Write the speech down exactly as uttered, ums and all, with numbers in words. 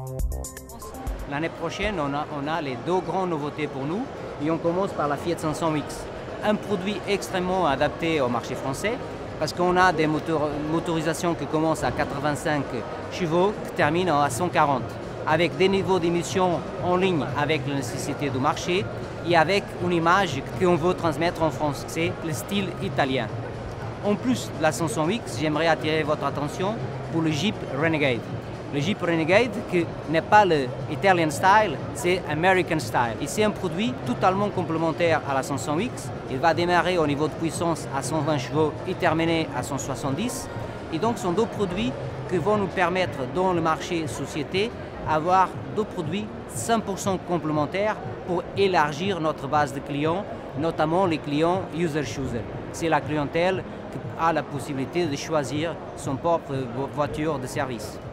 L'année prochaine, on a, on a les deux grandes nouveautés pour nous et on commence par la Fiat cinq cents X. Un produit extrêmement adapté au marché français parce qu'on a des motor, motorisations qui commencent à quatre-vingt-cinq chevaux qui terminent à cent quarante avec des niveaux d'émission en ligne avec la nécessité du marché et avec une image qu'on veut transmettre en France, c'est le style italien. En plus de la cinq cents X, j'aimerais attirer votre attention pour le Jeep Renegade. Le Jeep Renegade, qui n'est pas le Italian style, c'est American style. Et c'est un produit totalement complémentaire à la cinq cents X. Il va démarrer au niveau de puissance à cent vingt chevaux et terminer à cent soixante-dix. Et donc, ce sont deux produits qui vont nous permettre, dans le marché société, avoir deux produits cent pour cent complémentaires pour élargir notre base de clients, notamment les clients user-chooser. C'est la clientèle qui a la possibilité de choisir son propre voiture de service.